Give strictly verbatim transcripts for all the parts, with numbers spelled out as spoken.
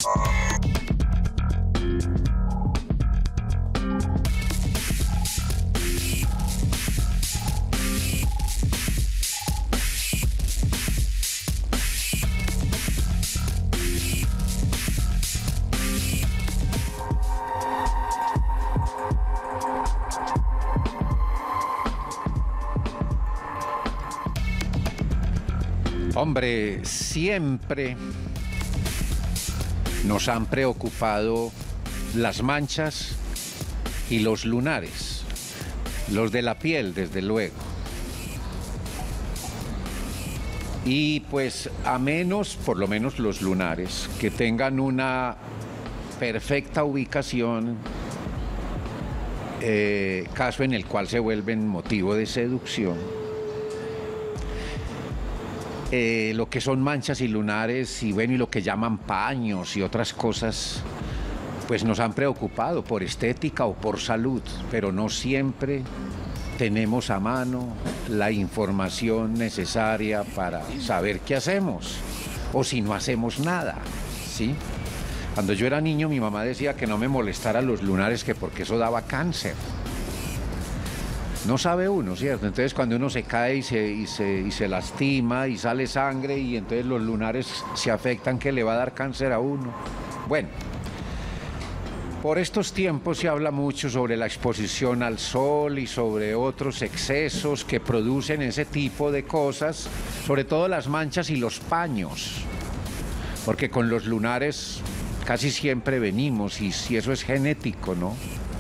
Hombre, siempre nos han preocupado las manchas y los lunares, los de la piel, desde luego. Y pues a menos, por lo menos los lunares, que tengan una perfecta ubicación, eh, caso en el cual se vuelven motivo de seducción. Eh, lo que son manchas y lunares y bueno, y lo que llaman paños y otras cosas, pues nos han preocupado por estética o por salud, pero no siempre tenemos a mano la información necesaria para saber qué hacemos o si no hacemos nada, ¿sí? Cuando yo era niño mi mamá decía que no me molestara los lunares, que porque eso daba cáncer. No sabe uno, ¿cierto? Entonces cuando uno se cae y se, y, se, y se lastima y sale sangre y entonces los lunares se afectan, que le va a dar cáncer a uno. Bueno, por estos tiempos se habla mucho sobre la exposición al sol y sobre otros excesos que producen ese tipo de cosas, sobre todo las manchas y los paños, porque con los lunares casi siempre venimos y si eso es genético, ¿no?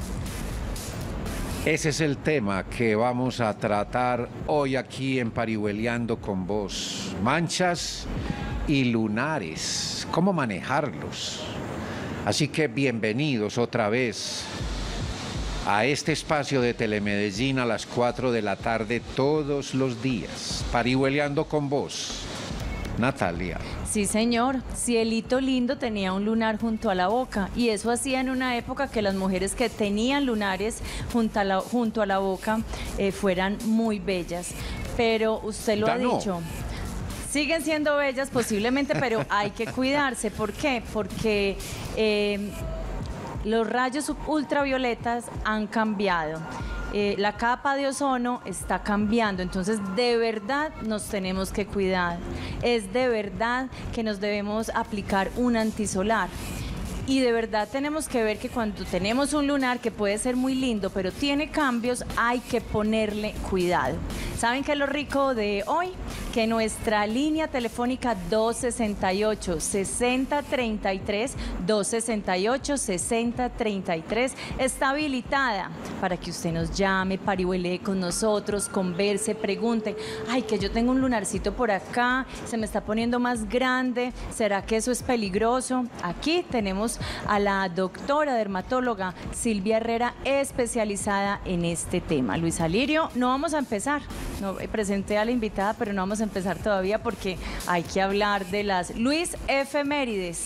Ese es el tema que vamos a tratar hoy aquí en Parihueliando con Vos. Manchas y lunares, ¿cómo manejarlos? Así que bienvenidos otra vez a este espacio de Telemedellín a las cuatro de la tarde todos los días. Parihueliando con Vos. Natalia. Sí, señor. Cielito Lindo tenía un lunar junto a la boca y eso hacía en una época que las mujeres que tenían lunares junto a la, junto a la boca eh, fueran muy bellas. Pero usted lo Ya ha no. dicho. Siguen siendo bellas posiblemente, pero hay que cuidarse. ¿Por qué? Porque eh, los rayos ultravioletas han cambiado. Eh, la capa de ozono está cambiando, entonces de verdad nos tenemos que cuidar. Es de verdad que nos debemos aplicar un antisolar. Y de verdad tenemos que ver que cuando tenemos un lunar que puede ser muy lindo, pero tiene cambios, hay que ponerle cuidado. ¿Saben qué es lo rico de hoy? Que nuestra línea telefónica dos sesenta y ocho, sesenta treinta y tres, dos sesenta y ocho, sesenta treinta y tres está habilitada para que usted nos llame, parihuelee con nosotros, converse, pregunte. Ay, que yo tengo un lunarcito por acá, se me está poniendo más grande, ¿será que eso es peligroso? Aquí tenemos a la doctora dermatóloga Silvia Herrera, especializada en este tema. Luisa Lirio, no vamos a empezar, no presenté a la invitada, pero no vamos a empezar todavía porque hay que hablar de las Luis efemérides.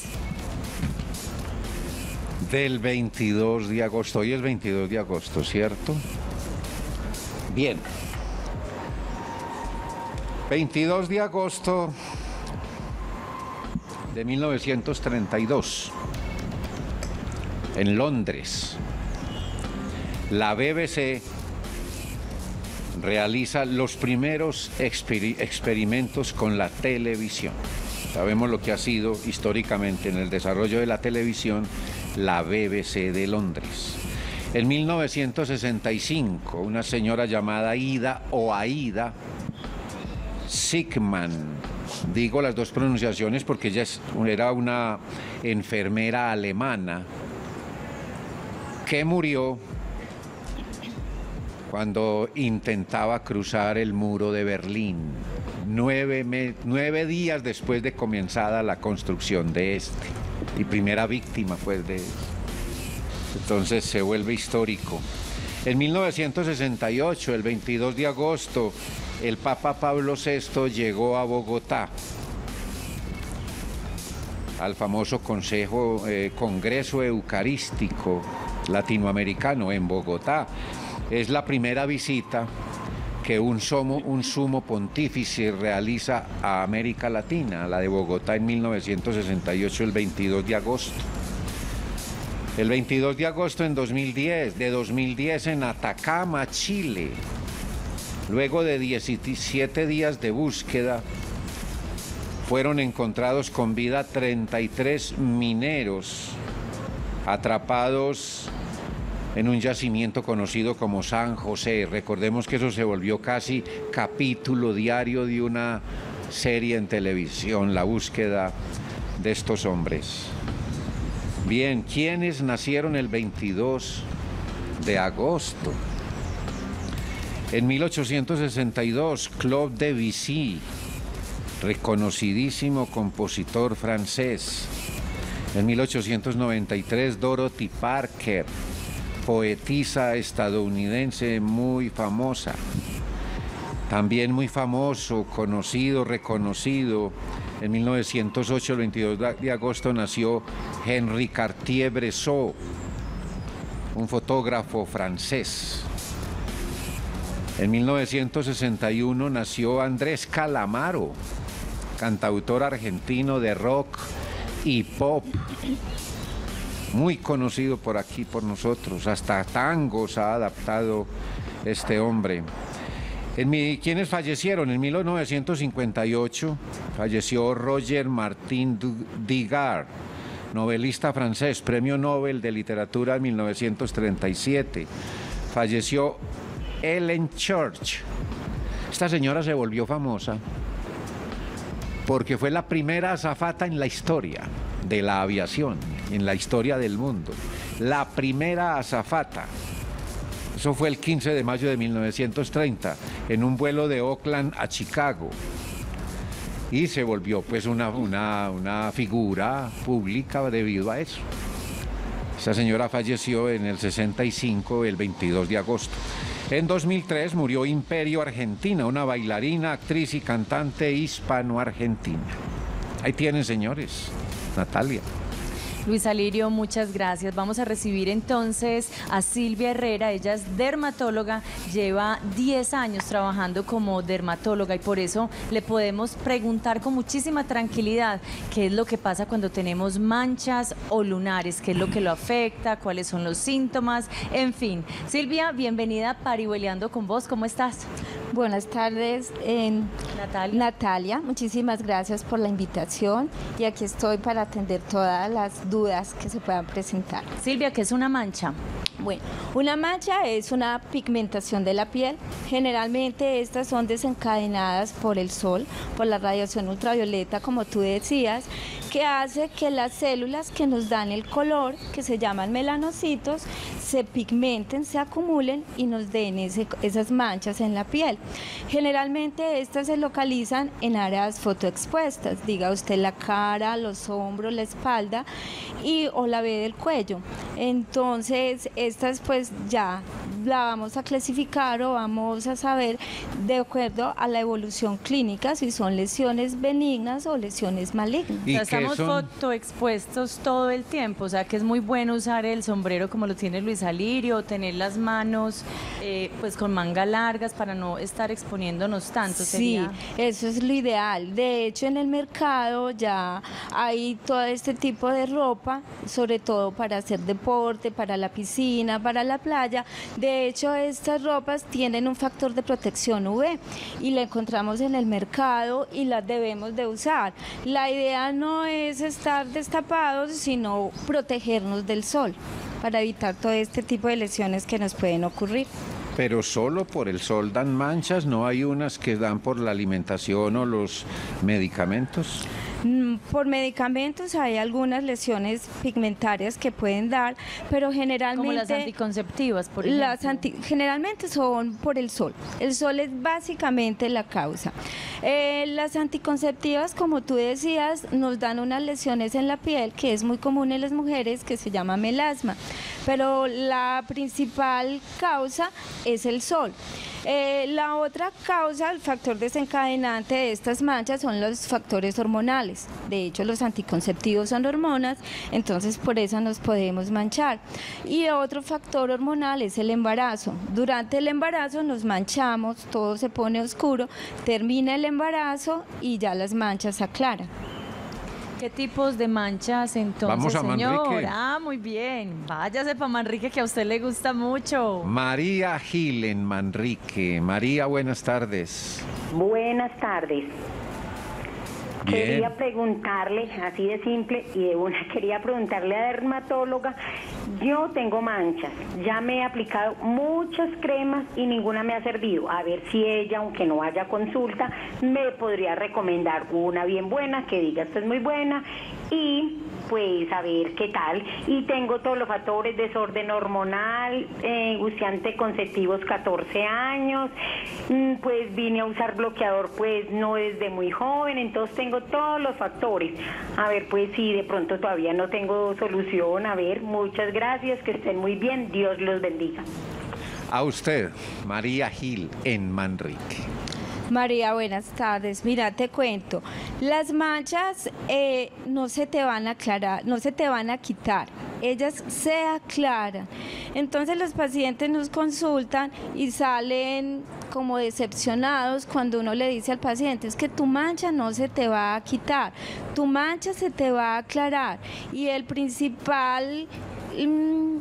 Del veintidós de agosto, hoy es veintidós de agosto, ¿cierto? Bien. veintidós de agosto de mil novecientos treinta y dos. En Londres, la B B C realiza los primeros exper- experimentos con la televisión. Sabemos lo que ha sido históricamente en el desarrollo de la televisión la B B C de Londres. En mil novecientos sesenta y cinco, una señora llamada Ida o Aida Sigman, digo las dos pronunciaciones porque ella es, era una enfermera alemana que murió cuando intentaba cruzar el muro de Berlín, nueve, me, nueve días después de comenzada la construcción de este, y primera víctima pues de eso. Entonces se vuelve histórico. En mil novecientos sesenta y ocho, el veintidós de agosto, el Papa Pablo sexto llegó a Bogotá, al famoso Consejo, eh, Congreso Eucarístico Latinoamericano en Bogotá. Es la primera visita que un sumo, un sumo pontífice realiza a América Latina, la de Bogotá en mil novecientos sesenta y ocho, el veintidós de agosto. El veintidós de agosto en dos mil diez, de dos mil diez en Atacama, Chile. Luego de diecisiete días de búsqueda, fueron encontrados con vida treinta y tres mineros atrapados en un yacimiento conocido como San José. Recordemos que eso se volvió casi capítulo diario de una serie en televisión, la búsqueda de estos hombres. Bien, ¿quiénes nacieron el veintidós de agosto? En mil ochocientos sesenta y dos, Claude Debussy, reconocidísimo compositor francés. En mil ochocientos noventa y tres, Dorothy Parker, poetisa estadounidense muy famosa. También muy famoso, conocido, reconocido. En mil novecientos ocho, el veintidós de agosto, nació Henri Cartier-Bresson, un fotógrafo francés. En mil novecientos sesenta y uno nació Andrés Calamaro, cantautor argentino de rock y pop, muy conocido por aquí, por nosotros. Hasta tangos ha adaptado este hombre. En mi, ¿Quiénes fallecieron? En mil novecientos cincuenta y ocho falleció Roger Martin Digard, novelista francés, premio Nobel de Literatura en mil novecientos treinta y siete. Falleció Ellen Church. Esta señora se volvió famosa porque fue la primera azafata en la historia de la aviación, en la historia del mundo. La primera azafata. Eso fue el quince de mayo de mil novecientos treinta, en un vuelo de Oakland a Chicago. Y se volvió pues una, una, una figura pública debido a eso. Esa señora falleció en el sesenta y cinco, el veintidós de agosto. En dos mil tres murió Imperio Argentina, una bailarina, actriz y cantante hispano-argentina. Ahí tienen, señores. Natalia. Luis Alirio, muchas gracias. Vamos a recibir entonces a Silvia Herrera. Ella es dermatóloga, lleva diez años trabajando como dermatóloga y por eso le podemos preguntar con muchísima tranquilidad qué es lo que pasa cuando tenemos manchas o lunares, qué es lo que lo afecta, cuáles son los síntomas, en fin. Silvia, bienvenida a Parihueliando con vos. ¿Cómo estás? Buenas tardes, eh, Natalia. Natalia, muchísimas gracias por la invitación y aquí estoy para atender todas las dudas que se puedan presentar. Silvia, ¿qué es una mancha? Bueno, una mancha es una pigmentación de la piel. Generalmente estas son desencadenadas por el sol, por la radiación ultravioleta, como tú decías, que hace que las células que nos dan el color, que se llaman melanocitos, se pigmenten, se acumulen y nos den ese, esas manchas en la piel. Generalmente estas se localizan en áreas fotoexpuestas, diga usted la cara, los hombros, la espalda y o la B del cuello. Entonces estas pues ya la vamos a clasificar o vamos a saber de acuerdo a la evolución clínica si son lesiones benignas o lesiones malignas. O sea, estamos son... fotoexpuestos todo el tiempo, o sea que es muy bueno usar el sombrero como lo tiene Luis Alirio, tener las manos eh, pues con manga largas para no estar exponiéndonos tanto. Sí, sería... eso es lo ideal. De hecho en el mercado ya hay todo este tipo de ropa, sobre todo para hacer deporte, para la piscina, para la playa. De hecho, estas ropas tienen un factor de protección U V y la encontramos en el mercado y las debemos de usar. La idea no es estar destapados, sino protegernos del sol para evitar todo este tipo de lesiones que nos pueden ocurrir. Pero solo por el sol dan manchas, ¿no hay unas que dan por la alimentación o los medicamentos? Por medicamentos hay algunas lesiones pigmentarias que pueden dar, pero generalmente... Como las anticonceptivas, por ejemplo. Las anti, generalmente son por el sol. El sol es básicamente la causa. Eh, las anticonceptivas, como tú decías, nos dan unas lesiones en la piel, que es muy común en las mujeres, que se llama melasma. pero la principal causa es el sol. Eh, la otra causa, el factor desencadenante de estas manchas son los factores hormonales. De hecho, los anticonceptivos son hormonas, entonces por eso nos podemos manchar. Y otro factor hormonal es el embarazo. Durante el embarazo nos manchamos, todo se pone oscuro, termina el embarazo y ya las manchas se aclaran. ¿Qué tipos de manchas entonces, Vamos a señor? Manrique. Ah, muy bien. Váyase para Manrique, que a usted le gusta mucho. María Gil en Manrique. María, buenas tardes. Buenas tardes. Bien. Quería preguntarle, así de simple, y de una, quería preguntarle a la dermatóloga, yo tengo manchas, ya me he aplicado muchas cremas y ninguna me ha servido, a ver si ella, aunque no haya consulta, me podría recomendar una bien buena, que diga esto es muy buena, y pues a ver qué tal. Y tengo todos los factores, desorden hormonal, eh, uso anticonceptivos catorce años, mm, pues vine a usar bloqueador pues no desde muy joven, entonces tengo todos los factores. A ver pues si de pronto todavía no tengo solución, a ver, muchas gracias, que estén muy bien, Dios los bendiga. A usted, María Gil en Manrique. María, buenas tardes. Mira, te cuento, las manchas eh, no se te van a aclarar, no se te van a quitar, ellas se aclaran. Entonces los pacientes nos consultan y salen como decepcionados cuando uno le dice al paciente, es que tu mancha no se te va a quitar, tu mancha se te va a aclarar. Y el principal mmm,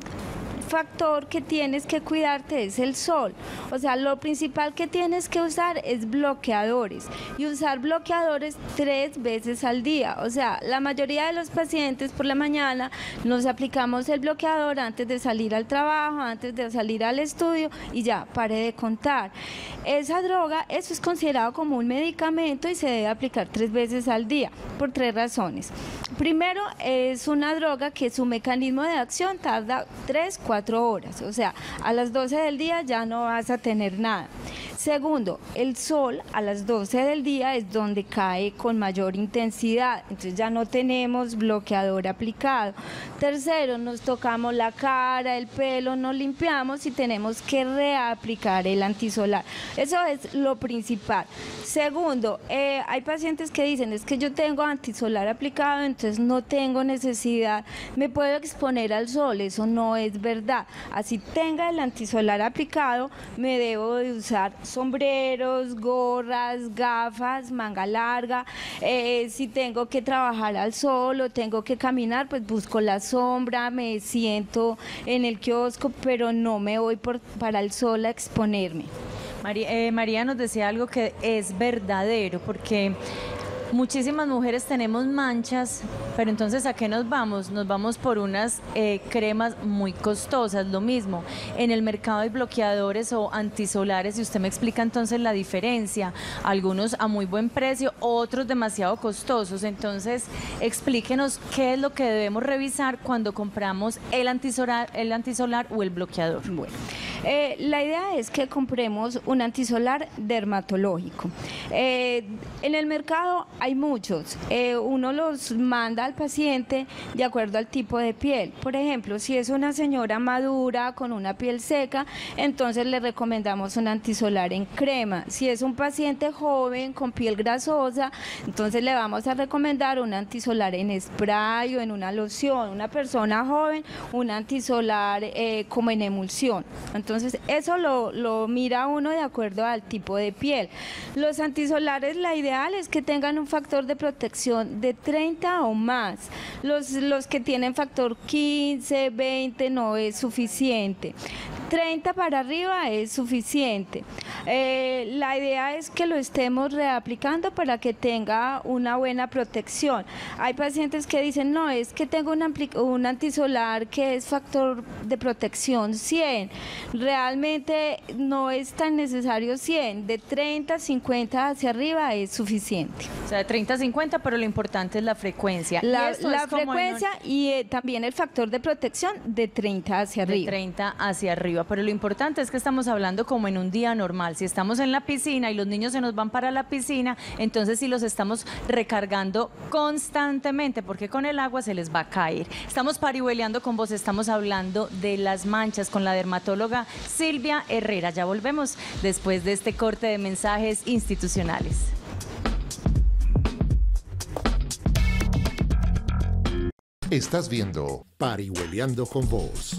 factor que tienes que cuidarte es el sol. O sea, lo principal que tienes que usar es bloqueadores y usar bloqueadores tres veces al día. O sea, la mayoría de los pacientes por la mañana nos aplicamos el bloqueador antes de salir al trabajo, antes de salir al estudio y ya, pare de contar. Esa droga, eso es considerado como un medicamento y se debe aplicar tres veces al día por tres razones. Primero, es una droga que su mecanismo de acción tarda tres, cuatro horas, o sea, a las doce del día ya no vas a tener nada. Segundo, el sol a las doce del día es donde cae con mayor intensidad, entonces ya no tenemos bloqueador aplicado. Tercero, nos tocamos la cara, el pelo, nos limpiamos y tenemos que reaplicar el antisolar. Eso es lo principal. Segundo, eh, hay pacientes que dicen, es que yo tengo antisolar aplicado, entonces no tengo necesidad, me puedo exponer al sol. Eso no es verdad. Así tenga el antisolar aplicado, me debo de usar sombreros, gorras, gafas, manga larga. Eh, si tengo que trabajar al sol o tengo que caminar, pues busco la sombra, me siento en el kiosco, pero no me voy por, para el sol a exponerme. María, eh, María nos decía algo que es verdadero, porque muchísimas mujeres tenemos manchas, pero entonces ¿a qué nos vamos? Nos vamos por unas eh, cremas muy costosas, lo mismo. En el mercado hay bloqueadores o antisolares y usted me explica entonces la diferencia. Algunos a muy buen precio, otros demasiado costosos. Entonces explíquenos qué es lo que debemos revisar cuando compramos el antisolar, el antisolar o el bloqueador. Bueno, eh, la idea es que compremos un antisolar dermatológico. Eh, en el mercado hay muchos, eh, uno los manda al paciente de acuerdo al tipo de piel. Por ejemplo, si es una señora madura con una piel seca, entonces le recomendamos un antisolar en crema. Si es un paciente joven con piel grasosa, entonces le vamos a recomendar un antisolar en spray o en una loción. Una persona joven, un antisolar eh, como en emulsión. Entonces eso lo, lo mira uno de acuerdo al tipo de piel. Los antisolares, la ideal es que tengan un factor de protección de treinta o más. Los, los que tienen factor quince, veinte no es suficiente. treinta para arriba es suficiente. Eh, la idea es que lo estemos reaplicando para que tenga una buena protección. Hay pacientes que dicen, no, es que tengo un, un antisolar que es factor de protección cien. Realmente no es tan necesario cien. De treinta, cincuenta hacia arriba es suficiente. O sea, de treinta a cincuenta, pero lo importante es la frecuencia. La, y la frecuencia en... y eh, también el factor de protección de treinta hacia arriba. De treinta hacia arriba. arriba, pero lo importante es que estamos hablando como en un día normal. Si estamos en la piscina y los niños se nos van para la piscina, entonces sí los estamos recargando constantemente, porque con el agua se les va a caer. Estamos parihueleando con vos, estamos hablando de las manchas con la dermatóloga Silvia Herrera. Ya volvemos después de este corte de mensajes institucionales. Estás viendo Parihueliando con Vos.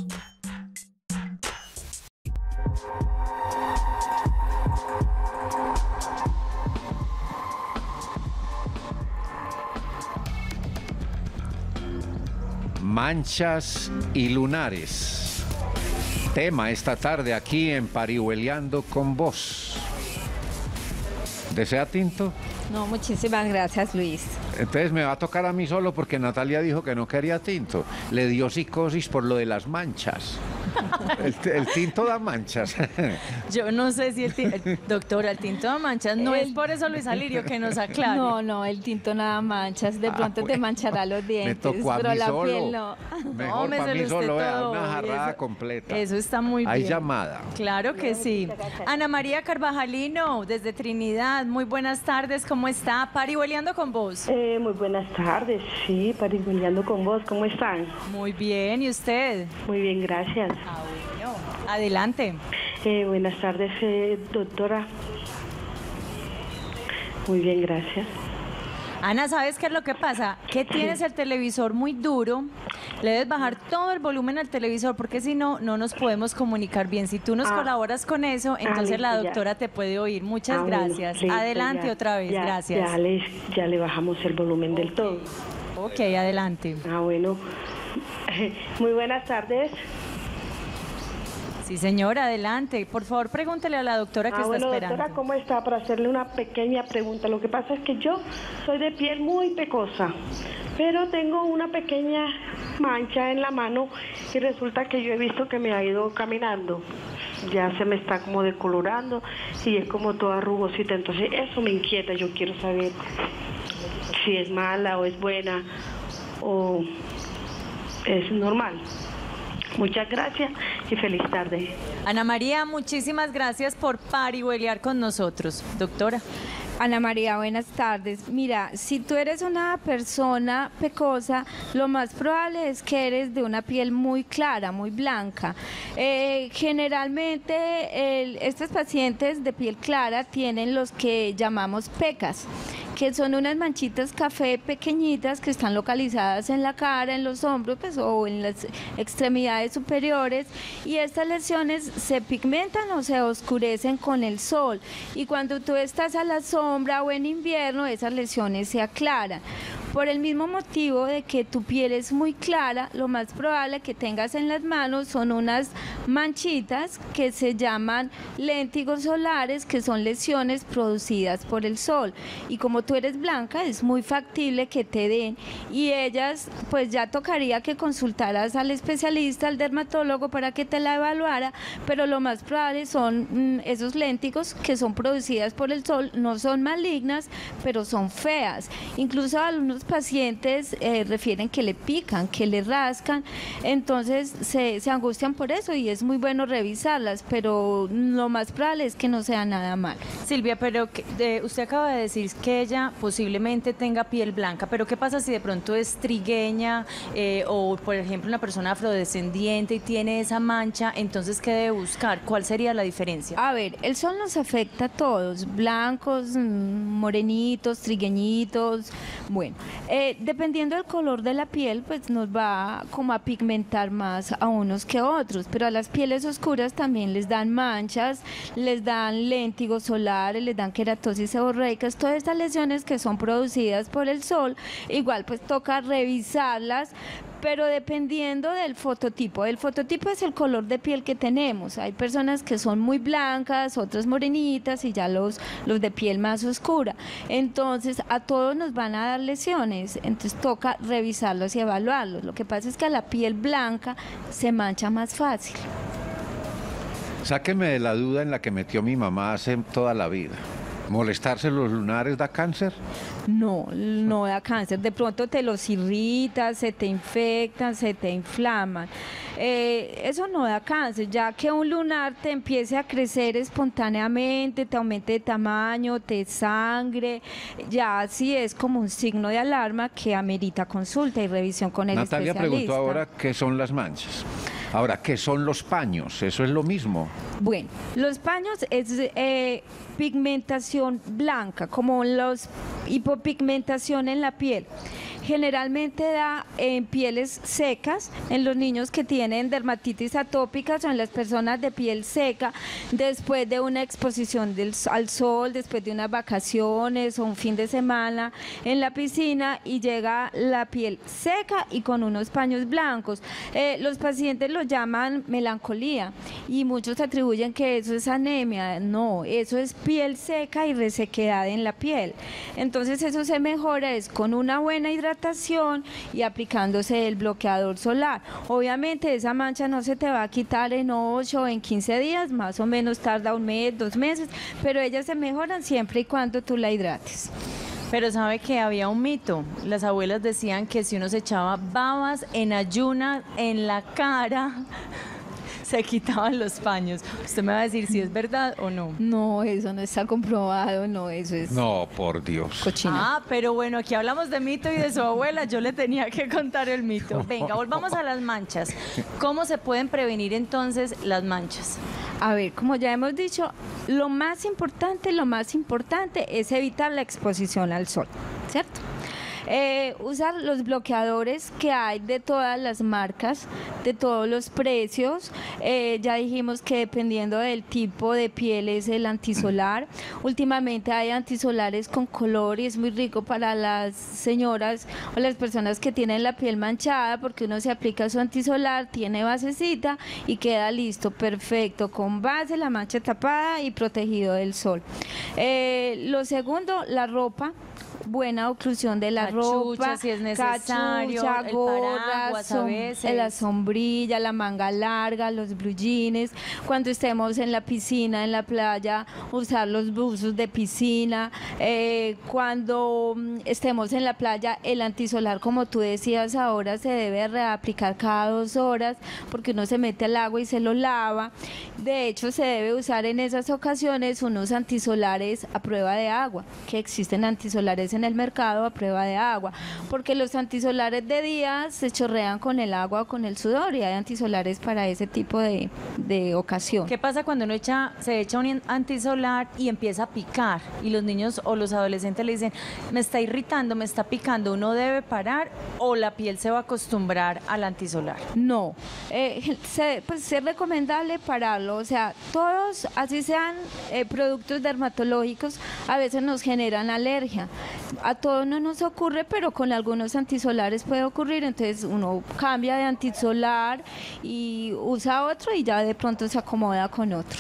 Manchas y lunares. Tema esta tarde aquí en Parihueliando con Vos. ¿Desea tinto? No, muchísimas gracias, Luis. Entonces me va a tocar a mí solo porque Natalia dijo que no quería tinto. Le dio psicosis por lo de las manchas. El, el tinto da manchas. Yo no sé si el tinto, doctora, el tinto da manchas, no el, es por eso Luis Alirio que nos aclare. No, no, el tinto nada manchas, de pronto ah, pues, te manchará los dientes, me tocó a pero mí la solo. piel no. Mejor no, para mí solo, vea, una jarrada eso, completa. Eso está muy bien. Hay llamada. Claro que sí. Ana María Carvajalino, desde Trinidad, muy buenas tardes, ¿cómo está? Parihueliando con vos. Eh, muy buenas tardes, sí, parihueliando con vos, ¿cómo están? Muy bien, ¿y usted? Muy bien, gracias. Ah, bueno. Adelante. Eh, buenas tardes, eh, doctora. Muy bien, gracias. Ana, ¿sabes qué es lo que pasa? Que tienes el televisor muy duro, le debes bajar todo el volumen al televisor porque si no, no nos podemos comunicar bien. Si tú nos ah, colaboras con eso, entonces ah, listo, la doctora ya te puede oír. Muchas ah, gracias. Bueno, listo, adelante ya, otra vez, ya, gracias. Ya le, ya le bajamos el volumen okay. del todo. Ok, adelante. Ah, bueno. Muy buenas tardes. Sí, señora, adelante. Por favor, pregúntele a la doctora que ah, está bueno, esperando. Doctora, ¿cómo está? Para hacerle una pequeña pregunta. Lo que pasa es que yo soy de piel muy pecosa, pero tengo una pequeña mancha en la mano y resulta que yo he visto que me ha ido caminando. Ya se me está como decolorando y es como toda rugosita. Entonces, eso me inquieta. Yo quiero saber si es mala o es buena o es normal. Muchas gracias y feliz tarde. Ana María, muchísimas gracias por parihuelear con nosotros. Doctora. Ana María, buenas tardes. Mira, si tú eres una persona pecosa, lo más probable es que eres de una piel muy clara, muy blanca. Eh, generalmente el, estos pacientes de piel clara tienen los que llamamos pecas, que son unas manchitas café pequeñitas que están localizadas en la cara, en los hombros pues, o en las extremidades superiores, y estas lesiones se pigmentan o se oscurecen con el sol, y cuando tú estás a la sombra o en invierno esas lesiones se aclaran. Por el mismo motivo de que tu piel es muy clara, lo más probable que tengas en las manos son unas manchitas que se llaman léntigos solares, que son lesiones producidas por el sol. Y como tú eres blanca, es muy factible que te den, y ellas, pues ya tocaría que consultaras al especialista, al dermatólogo, para que te la evaluara, pero lo más probable son mmm, esos léntigos que son producidas por el sol, no son malignas, pero son feas. Incluso algunos pacientes eh, refieren que le pican, que le rascan, entonces se, se angustian por eso y es muy bueno revisarlas, pero lo más probable es que no sea nada malo. Silvia, pero que, de, usted acaba de decir que ella posiblemente tenga piel blanca, pero ¿qué pasa si de pronto es trigueña eh, o por ejemplo una persona afrodescendiente y tiene esa mancha? Entonces, ¿qué debe buscar? ¿Cuál sería la diferencia? A ver, el sol nos afecta a todos, blancos, morenitos, trigueñitos, bueno, eh, dependiendo del color de la piel, pues nos va como a pigmentar más a unos que a otros, pero a las pieles oscuras también les dan manchas, les dan léntigos solares, les dan queratosis seborreicas, todas estas lesiones que son producidas por el sol, igual pues toca revisarlas, pero dependiendo del fototipo. El fototipo es el color de piel que tenemos. Hay personas que son muy blancas, otras morenitas y ya los, los de piel más oscura. Entonces, a todos nos van a dar lesiones, entonces toca revisarlos y evaluarlos. Lo que pasa es que a la piel blanca se mancha más fácil. Sáqueme de la duda en la que metió mi mamá hace toda la vida. ¿Molestarse los lunares da cáncer? No, no da cáncer. De pronto te los irrita, se te infectan, se te inflaman. Eh, eso no da cáncer, ya que un lunar te empiece a crecer espontáneamente, te aumente de tamaño, te sangre, ya sí es como un signo de alarma que amerita consulta y revisión con el Natalia especialista. preguntó ahora qué son las manchas. Ahora, ¿qué son los paños? ¿Eso es lo mismo? Bueno, los paños es eh, pigmentación blanca, como los hipopigmentación en la piel. Generalmente da en pieles secas, en los niños que tienen dermatitis atópicas o en las personas de piel seca, después de una exposición del, al sol, después de unas vacaciones o un fin de semana en la piscina y llega la piel seca y con unos paños blancos. Eh, los pacientes lo llaman melancolía y muchos atribuyen que eso es anemia. No, eso es piel seca y resequedad en la piel. Entonces eso se mejora es con una buena hidratación y aplicándose el bloqueador solar. Obviamente esa mancha no se te va a quitar en ocho o en quince días, más o menos tarda un mes, dos meses, pero ellas se mejoran siempre y cuando tú la hidrates. Pero sabe que había un mito. Las abuelas decían que si uno se echaba babas en ayunas en la cara, se quitaban los paños. Usted me va a decir si es verdad o no. No, eso no está comprobado, no, eso es No, por Dios. cochina. Ah, pero bueno, aquí hablamos de mito y de su abuela, yo le tenía que contar el mito. Venga, volvamos a las manchas. ¿Cómo se pueden prevenir entonces las manchas? A ver, como ya hemos dicho, lo más importante, lo más importante es evitar la exposición al sol, ¿cierto? Eh, usar los bloqueadores que hay de todas las marcas, de todos los precios. Eh, ya dijimos que dependiendo del tipo de piel es el antisolar. Últimamente hay antisolares con color y es muy rico para las señoras o las personas que tienen la piel manchada porque uno se aplica su antisolar, tiene basecita y queda listo, perfecto, con base, la mancha tapada y protegido del sol. Eh, lo segundo, la ropa. Buena oclusión de la Cachucha, ropa, si es necesario, cachucha, el gorra, paraguas a som- veces. la sombrilla, la manga larga, los blue jeans. Cuando estemos en la piscina, en la playa, usar los buzos de piscina. Eh, cuando mm, estemos en la playa, el antisolar, como tú decías ahora, se debe reaplicar cada dos horas porque uno se mete al agua y se lo lava. De hecho, se debe usar en esas ocasiones unos antisolares a prueba de agua, que existen antisolares en el mercado a prueba de agua, porque los antisolares de día se chorrean con el agua o con el sudor y hay antisolares para ese tipo de, de ocasión. ¿Qué pasa cuando uno echa, se echa un antisolar y empieza a picar? Y los niños o los adolescentes le dicen, me está irritando, me está picando, ¿uno debe parar o la piel se va a acostumbrar al antisolar? No, eh, se, pues es recomendable pararlo, o sea, todos, así sean eh, productos dermatológicos, a veces nos generan alergia. A todos no nos ocurre, pero con algunos antisolares puede ocurrir, entonces uno cambia de antisolar y usa otro y ya de pronto se acomoda con otro.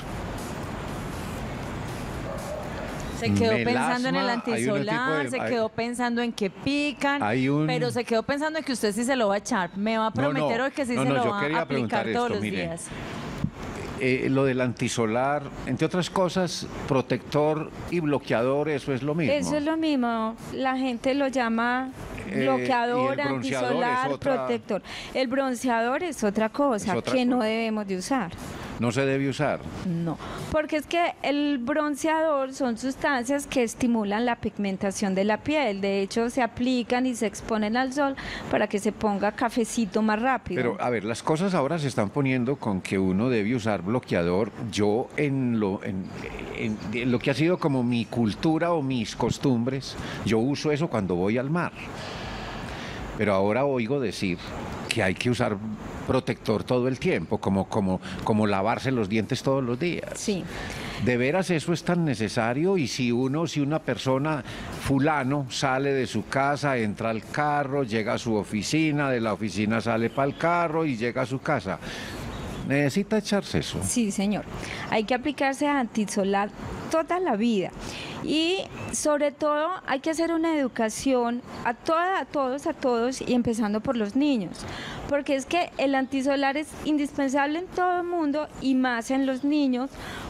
Se quedó Melasma, pensando en el hay un tipo antisolar, de- se hay- quedó pensando en que pican, Hay un- pero se quedó pensando en que usted sí se lo va a echar. Me va a No, no, prometer hoy que sí no, se no, lo yo va quería a aplicar preguntar todos esto, los mire. días. Eh, lo del antisolar, entre otras cosas, protector y bloqueador, eso es lo mismo. Eso es lo mismo, la gente lo llama Eh, bloqueador, y el bronceador es antisolar, otra- protector. El bronceador es otra cosa Es otra que no cosa. debemos de usar. No se debe usar. No, porque es que el bronceador son sustancias que estimulan la pigmentación de la piel. De hecho, se aplican y se exponen al sol para que se ponga cafecito más rápido. Pero, a ver, las cosas ahora se están poniendo con que uno debe usar bloqueador. Yo, en lo, en, en- en lo que ha sido como mi cultura o mis costumbres, yo uso eso cuando voy al mar. Pero ahora oigo decir que hay que usar protector todo el tiempo, como, como, como lavarse los dientes todos los días. Sí. ¿De veras eso es tan necesario? Y si uno, si una persona, fulano, sale de su casa, entra al carro, llega a su oficina, de la oficina sale para el carro y llega a su casa, ¿necesita echarse eso? Sí, señor. Hay que aplicarse antisolar toda la vida. Y sobre todo hay que hacer una educación a, toda, a todos, a todos, y empezando por los niños. Porque es que el antisolar es indispensable en todo el mundo y más en los niños,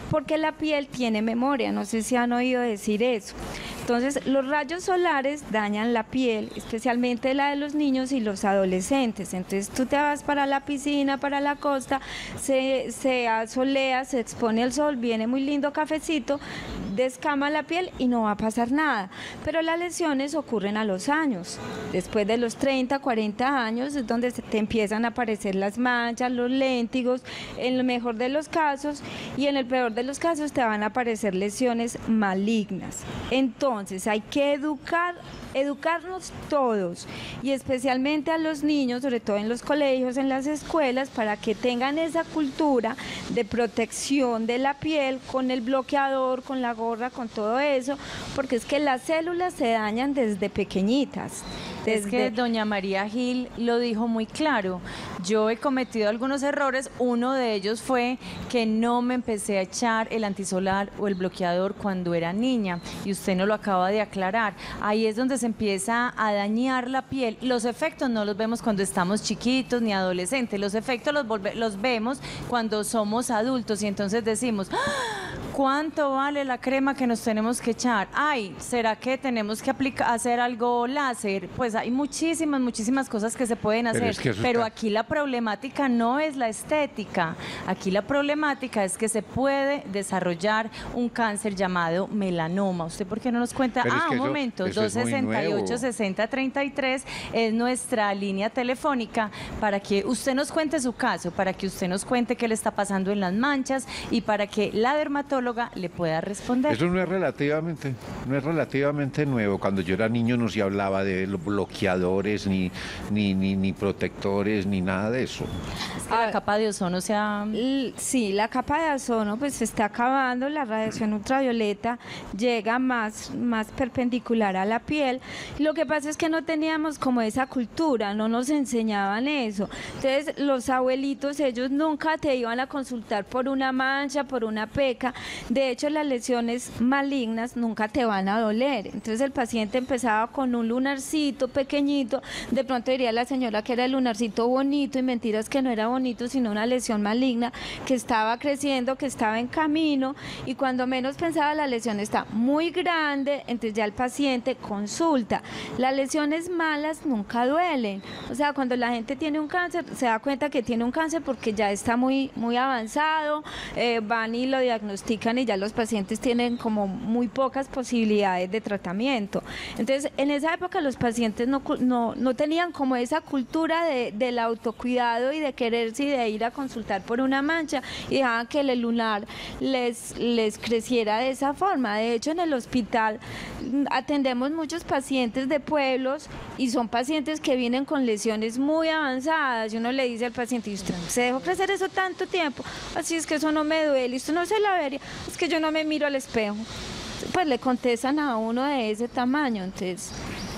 porque la piel tiene memoria, no sé si han oído decir eso. Entonces, los rayos solares dañan la piel, especialmente la de los niños y los adolescentes. Entonces, tú te vas para la piscina, para la costa, se, se asolea, se expone al sol, viene muy lindo cafecito, descama la piel y no va a pasar nada. Pero las lesiones ocurren a los años. Después de los treinta, cuarenta años es donde se te empiezan a aparecer las manchas, los léntigos, en lo mejor de los casos, y en el peor de los casos te van a aparecer lesiones malignas. Entonces, Entonces hay que educar, educarnos todos y especialmente a los niños, sobre todo en los colegios, en las escuelas, para que tengan esa cultura de protección de la piel con el bloqueador, con la gorra, con todo eso, porque es que las células se dañan desde pequeñitas. Desde... Es que doña María Gil lo dijo muy claro. Yo he cometido algunos errores. Uno de ellos fue que no me empecé a echar el antisolar o el bloqueador cuando era niña. Y usted nos lo acaba de aclarar. Ahí es donde se empieza a dañar la piel. Los efectos no los vemos cuando estamos chiquitos ni adolescentes. Los efectos los, volve, los vemos cuando somos adultos. Y entonces decimos, ¿cuánto vale la crema que nos tenemos que echar? Ay, ¿será que tenemos que aplicar, hacer algo láser? Pues hay muchísimas, muchísimas cosas que se pueden hacer, pero, es que pero está... aquí la problemática no es la estética, aquí la problemática es que se puede desarrollar un cáncer llamado melanoma. ¿Usted por qué no nos cuenta? Pero ah, es que un eso, momento, dos sesenta y ocho, sesenta, treinta y tres es nuestra línea telefónica para que usted nos cuente su caso, para que usted nos cuente qué le está pasando en las manchas y para que la dermatóloga le pueda responder. Eso no es relativamente, no es relativamente nuevo. Cuando yo era niño no se hablaba de los bloqueadores, ni, ni, ni, ni protectores, ni nada de eso. Es que la capa de ozono se ha... Sí, la capa de ozono pues se está acabando, la radiación ultravioleta llega más, más perpendicular a la piel. Lo que pasa es que no teníamos como esa cultura, no nos enseñaban eso. Entonces los abuelitos, ellos nunca te iban a consultar por una mancha, por una peca. De hecho, las lesiones malignas nunca te van a doler. Entonces el paciente empezaba con un lunarcito pequeñito, de pronto diría la señora que era el lunarcito bonito y mentiras que no era bonito, sino una lesión maligna que estaba creciendo, que estaba en camino, y cuando menos pensaba la lesión está muy grande, entonces ya el paciente consulta. Las lesiones malas nunca duelen, o sea, cuando la gente tiene un cáncer se da cuenta que tiene un cáncer porque ya está muy, muy avanzado, eh, van y lo diagnostican y ya los pacientes tienen como muy pocas posibilidades de tratamiento. Entonces en esa época los pacientes no, no, no tenían como esa cultura de, del autocuidado y de quererse y de ir a consultar por una mancha y dejaban que el lunar les, les creciera de esa forma. De hecho, en el hospital atendemos muchos pacientes de pueblos y son pacientes que vienen con lesiones muy avanzadas y uno le dice al paciente, ¿y usted se dejó crecer eso tanto tiempo? Así es que eso no me duele, y usted no se la vería, es que yo no me miro al espejo. Pues le contestan a uno de ese tamaño. Entonces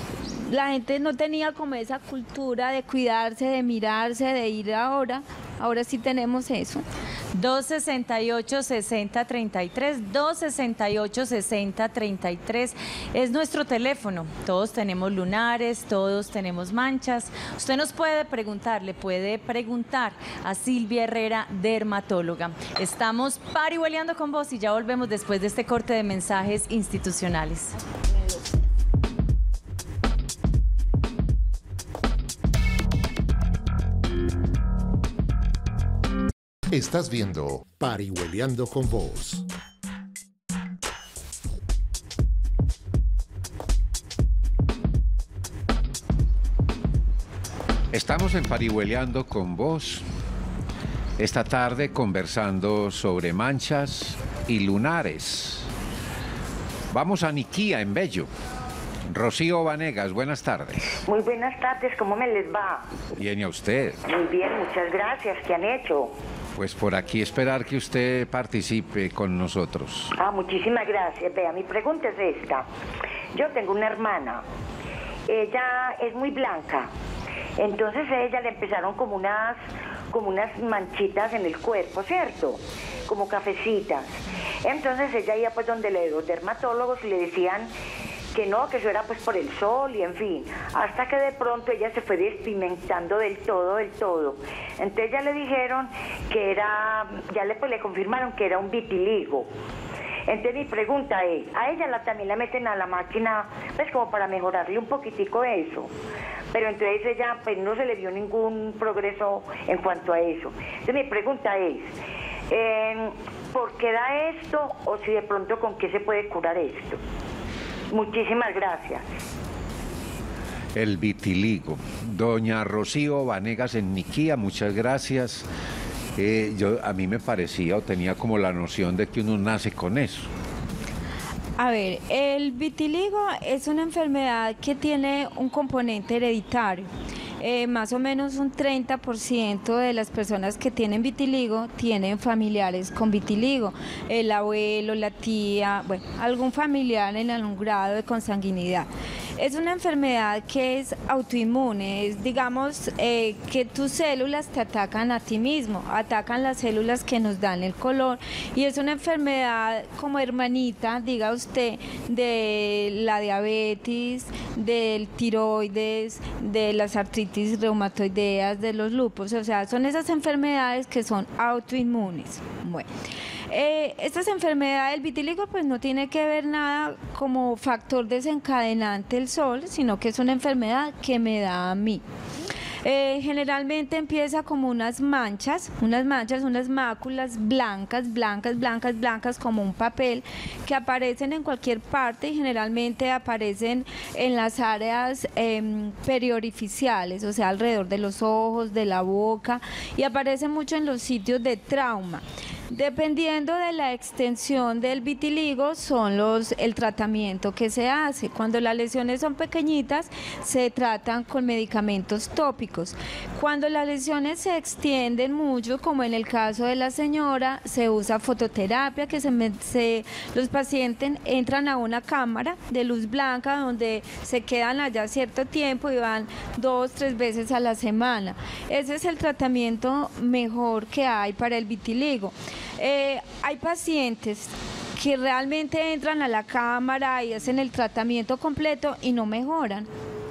la gente no tenía como esa cultura de cuidarse, de mirarse, de ir ahora. Ahora sí tenemos eso. dos sesenta y ocho, sesenta, treinta y tres, dos sesenta y ocho, sesenta, treinta y tres es nuestro teléfono. Todos tenemos lunares, todos tenemos manchas. Usted nos puede preguntar, le puede preguntar a Silvia Herrera, dermatóloga. Estamos parihueleando con vos y ya volvemos después de este corte de mensajes institucionales. Estás viendo Parihueleando con Vos. Estamos en Parihueleando con Vos. Esta tarde conversando sobre manchas y lunares. Vamos a Niquía, en Bello. Rocío Vanegas, buenas tardes. Muy buenas tardes, ¿cómo me les va? Bien, ¿y a usted? Muy bien, muchas gracias. ¿Qué han hecho? Pues por aquí esperar que usted participe con nosotros. Ah, muchísimas gracias. Vea, mi pregunta es esta. Yo tengo una hermana. Ella es muy blanca. Entonces a ella le empezaron como unas, como unas manchitas en el cuerpo, ¿cierto? Como cafecitas. Entonces ella iba pues donde los dermatólogos y le decían que no, que eso era pues por el sol y en fin, hasta que de pronto ella se fue despigmentando del todo, del todo. Entonces ya le dijeron que era, ya le, pues, le confirmaron que era un vitiligo. Entonces mi pregunta es, a ella la, también la meten a la máquina, pues como para mejorarle un poquitico eso, pero entonces ella pues no se le vio ningún progreso en cuanto a eso. Entonces mi pregunta es, eh, ¿por qué da esto o si de pronto con qué se puede curar esto? Muchísimas gracias. El vitiligo. Doña Rocío Vanegas en Niquía, muchas gracias. Eh, yo, a mí me parecía o tenía como la noción de que uno nace con eso. A ver, el vitiligo es una enfermedad que tiene un componente hereditario. Eh, más o menos un treinta por ciento de las personas que tienen vitiligo tienen familiares con vitiligo, el abuelo, la tía, bueno, algún familiar en algún grado de consanguinidad. Es una enfermedad que es autoinmune, es digamos eh, que tus células te atacan a ti mismo, atacan las células que nos dan el color y es una enfermedad como hermanita, diga usted, de la diabetes, del tiroides, de las artritis reumatoideas, de los lupus, o sea, son esas enfermedades que son autoinmunes. Bueno. Eh, estas enfermedades, el vitiligo pues no tiene que ver nada como factor desencadenante el sol, sino que es una enfermedad que me da a mí. Eh, generalmente empieza como unas manchas, unas manchas, unas máculas blancas, blancas, blancas, blancas como un papel que aparecen en cualquier parte y generalmente aparecen en las áreas eh, periorificiales, o sea, alrededor de los ojos, de la boca y aparecen mucho en los sitios de trauma. Dependiendo de la extensión del vitiligo son los el tratamiento que se hace. Cuando las lesiones son pequeñitas se tratan con medicamentos tópicos. Cuando las lesiones se extienden mucho, como en el caso de la señora, se usa fototerapia, que se, se los pacientes entran a una cámara de luz blanca donde se quedan allá cierto tiempo y van dos, tres veces a la semana. Ese es el tratamiento mejor que hay para el vitiligo. Eh, hay pacientes que realmente entran a la cámara y hacen el tratamiento completo y no mejoran.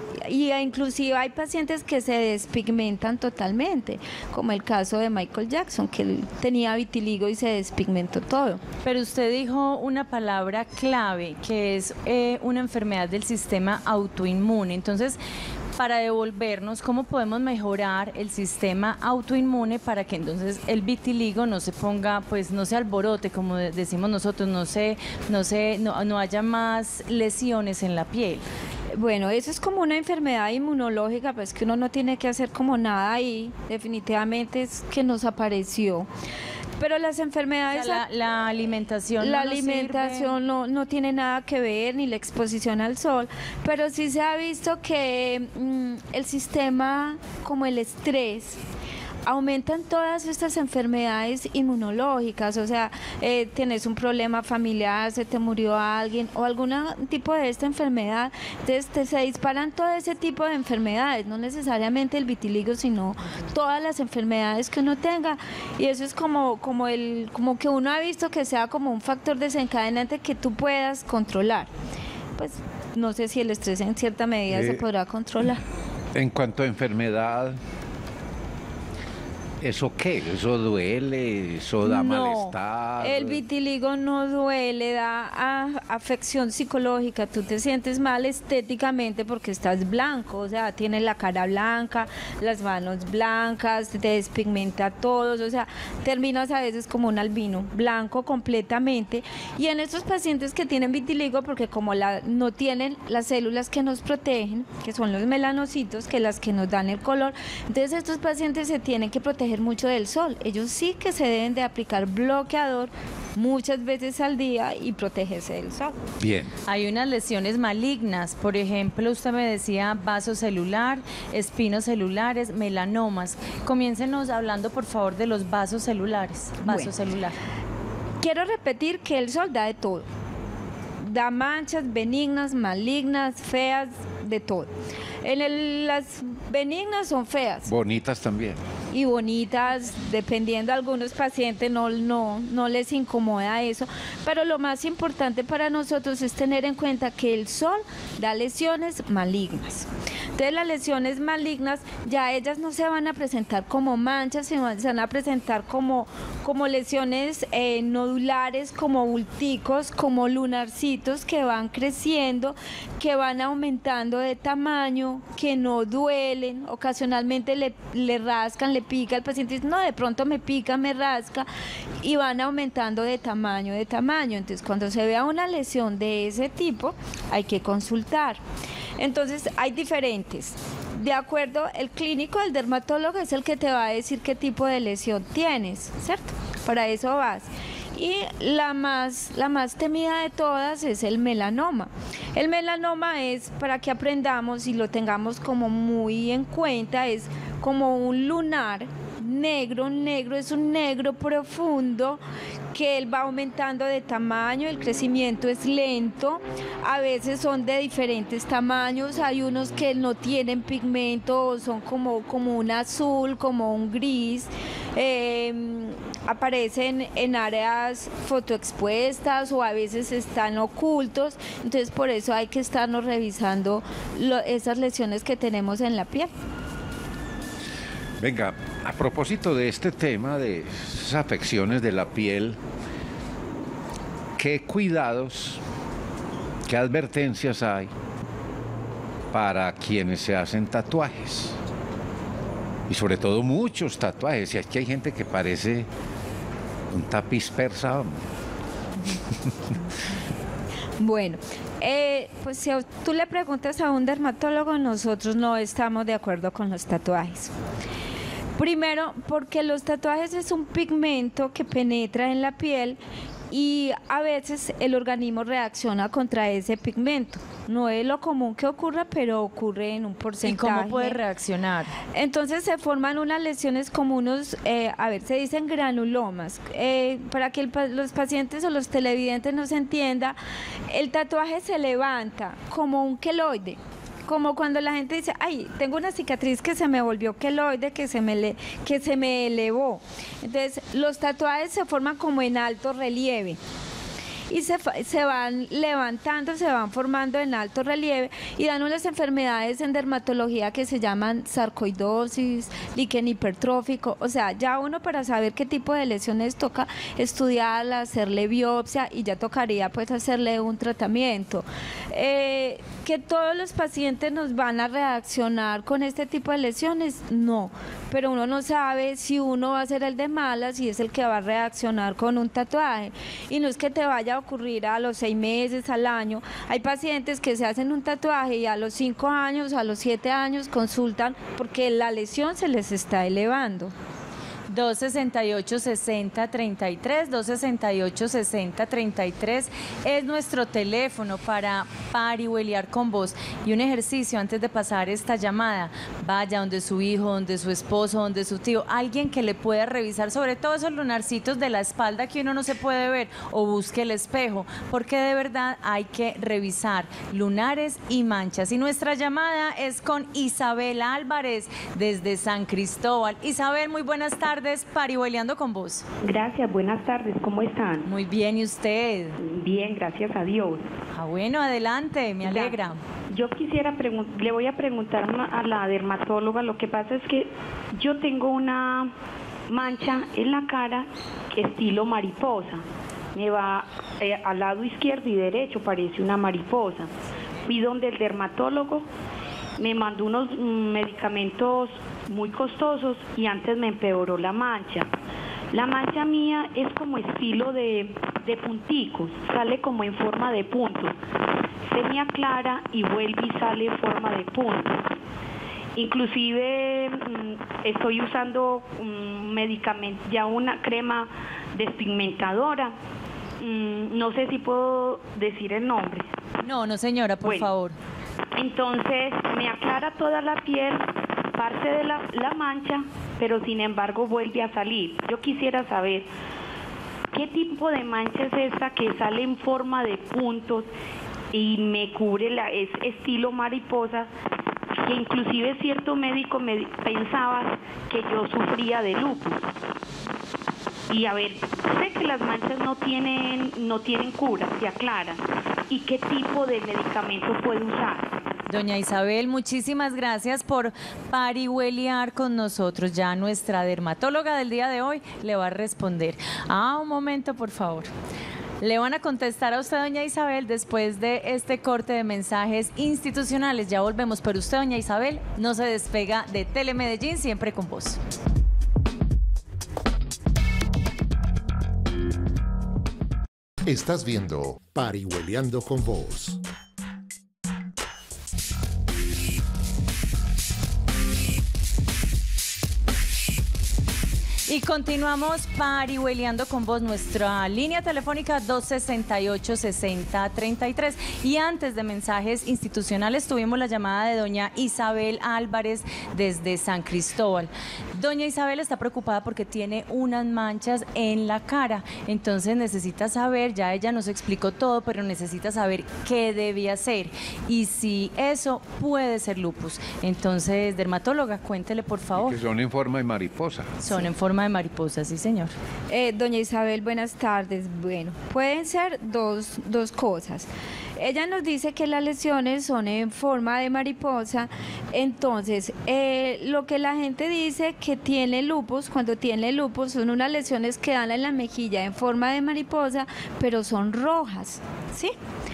Y inclusive hay pacientes que se despigmentan totalmente, como el caso de Michael Jackson, que él tenía vitiligo y se despigmentó todo. Pero usted dijo una palabra clave, que es eh, una enfermedad del sistema autoinmune. Entonces, para devolvernos, ¿cómo podemos mejorar el sistema autoinmune para que entonces el vitiligo no se ponga, pues no se alborote, como decimos nosotros, no se, no se, no, no haya más lesiones en la piel? Bueno, eso es como una enfermedad inmunológica, pues que uno no tiene que hacer como nada ahí, definitivamente es que nos apareció. Pero las enfermedades... O sea, la, la alimentación La no alimentación no, no tiene nada que ver, ni la exposición al sol, pero sí se ha visto que mmm, el sistema, como el estrés, aumentan todas estas enfermedades inmunológicas, o sea, eh, tienes un problema familiar, se te murió alguien o algún tipo de esta enfermedad, entonces te, se disparan todo ese tipo de enfermedades, no necesariamente el vitiligo, sino todas las enfermedades que uno tenga, y eso es como, como, el, como que uno ha visto que sea como un factor desencadenante que tú puedas controlar. Pues no sé si el estrés en cierta medida eh, se podrá controlar. En cuanto a enfermedad... ¿Eso qué? ¿Eso duele? ¿Eso da no, malestar? El vitiligo no duele, da a, afección psicológica. Tú te sientes mal estéticamente porque estás blanco, o sea, tienes la cara blanca, las manos blancas, te despigmenta todo, o sea, terminas a veces como un albino, blanco completamente. Y en estos pacientes que tienen vitiligo, porque como la, no tienen las células que nos protegen, que son los melanocitos, que las que nos dan el color, entonces estos pacientes se tienen que proteger mucho del sol. Ellos sí que se deben de aplicar bloqueador muchas veces al día y protegerse del sol. Bien. Hay unas lesiones malignas, por ejemplo, usted me decía vaso celular, espinos celulares, melanomas. Comiéncenos hablando, por favor, de los vasos celulares. Vaso Bueno, celular. Quiero repetir que el sol da de todo. Da manchas benignas, malignas, feas, de todo. En el, las benignas son feas. Bonitas también. y bonitas, dependiendo de algunos pacientes no, no, no les incomoda eso, pero lo más importante para nosotros es tener en cuenta que el sol da lesiones malignas. Entonces las lesiones malignas ya ellas no se van a presentar como manchas, sino se van a presentar como, como lesiones eh, nodulares, como bulticos, como lunarcitos que van creciendo, que van aumentando de tamaño, que no duelen, ocasionalmente le, le rascan, le pica, el paciente dice, no, de pronto me pica, me rasca, y van aumentando de tamaño, de tamaño. Entonces cuando se vea una lesión de ese tipo, hay que consultar. Entonces hay diferentes. De acuerdo, el clínico, el dermatólogo es el que te va a decir qué tipo de lesión tienes, ¿cierto? Para eso vas. Y la más, la más temida de todas es el melanoma. El melanoma es, para que aprendamos y lo tengamos como muy en cuenta, es como un lunar negro, negro, es un negro profundo que él va aumentando de tamaño, el crecimiento es lento, a veces son de diferentes tamaños, hay unos que no tienen pigmento, son como, como un azul, como un gris, eh, aparecen en áreas fotoexpuestas o a veces están ocultos, entonces por eso hay que estarnos revisando lo, esas lesiones que tenemos en la piel. Venga, a propósito de este tema de esas afecciones de la piel, ¿qué cuidados, qué advertencias hay para quienes se hacen tatuajes? Y sobre todo muchos tatuajes, y aquí hay gente que parece un tapiz persa. Bueno, eh, pues si tú le preguntas a un dermatólogo, nosotros no estamos de acuerdo con los tatuajes. Primero, porque los tatuajes es un pigmento que penetra en la piel y a veces el organismo reacciona contra ese pigmento. No es lo común que ocurra, pero ocurre en un porcentaje. ¿Y cómo puede reaccionar? Entonces se forman unas lesiones como unos, eh, a ver, se dicen granulomas. Eh, para que el, los pacientes o los televidentes nos entiendan, el tatuaje se levanta como un queloide. Como cuando la gente dice, ay, tengo una cicatriz que se me volvió queloide, que se me, le, que se me elevó. Entonces, los tatuajes se forman como en alto relieve y se, se van levantando, se van formando en alto relieve y dan unas enfermedades en dermatología que se llaman sarcoidosis, líquen hipertrófico. O sea, ya uno para saber qué tipo de lesiones toca estudiarla, hacerle biopsia y ya tocaría pues hacerle un tratamiento. Eh, ¿Que todos los pacientes nos van a reaccionar con este tipo de lesiones? No, pero uno no sabe si uno va a ser el de malas y es el que va a reaccionar con un tatuaje. Y no es que te vaya a ocurrir a los seis meses, al año. Hay pacientes que se hacen un tatuaje y a los cinco años, a los siete años consultan porque la lesión se les está elevando. dos sesenta y ocho, sesenta, treinta y tres, dos sesenta y ocho, sesenta, treinta y tres es nuestro teléfono para parihueliar con vos. Y un ejercicio antes de pasar esta llamada, vaya donde su hijo, donde su esposo, donde su tío, alguien que le pueda revisar, sobre todo esos lunarcitos de la espalda que uno no se puede ver, o busque el espejo, porque de verdad hay que revisar lunares y manchas. Y nuestra llamada es con Isabel Álvarez desde San Cristóbal. Isabel, muy buenas tardes. Parihueliando con vos. Gracias, buenas tardes, ¿cómo están? Muy bien, ¿y usted? Bien, gracias a Dios. Ah, bueno, adelante, me alegra. Yo quisiera preguntar, le voy a preguntar a la dermatóloga, lo que pasa es que yo tengo una mancha en la cara estilo mariposa, me va eh, al lado izquierdo y derecho, parece una mariposa. Fui donde el dermatólogo, me mandó unos medicamentos muy costosos y antes me empeoró la mancha. La mancha mía es como estilo de, de punticos, sale como en forma de puntos. Se me aclara y vuelve y sale en forma de puntos. Inclusive mmm, estoy usando un medicamento, ya una crema despigmentadora. Mm, no sé si puedo decir el nombre. No, no señora, por bueno, favor. Entonces me aclara toda la piel, parte de la, la mancha, pero sin embargo vuelve a salir. Yo quisiera saber qué tipo de mancha es esta que sale en forma de puntos y me cubre, la es estilo mariposa, que inclusive cierto médico me pensaba que yo sufría de lupus. Y a ver, sé que las manchas no tienen, no tienen cura, se aclaran. ¿Y qué tipo de medicamento puedo usar? Doña Isabel, muchísimas gracias por parihueliar con nosotros. Ya nuestra dermatóloga del día de hoy le va a responder. Ah, un momento, por favor. Le van a contestar a usted, doña Isabel, después de este corte de mensajes institucionales. Ya volvemos, pero usted, doña Isabel, no se despega de Telemedellín, siempre con vos. Estás viendo Parihueliando con Vos. Y continuamos parihueliando con vos, nuestra línea telefónica dos sesenta y ocho, sesenta, treinta y tres. Y antes de mensajes institucionales tuvimos la llamada de doña Isabel Álvarez desde San Cristóbal. Doña Isabel está preocupada porque tiene unas manchas en la cara, entonces necesita saber, ya ella nos explicó todo, pero necesita saber qué debe hacer y si eso puede ser lupus. Entonces, dermatóloga, cuéntele por favor. Que son en forma de mariposa. Son en forma de mariposa, sí señor. Eh, doña Isabel, buenas tardes. Bueno, pueden ser dos, dos cosas. Ella nos dice que las lesiones son en forma de mariposa, entonces eh, lo que la gente dice que tiene lupus, cuando tiene lupus son unas lesiones que dan en la mejilla en forma de mariposa, pero son rojas, ¿sí?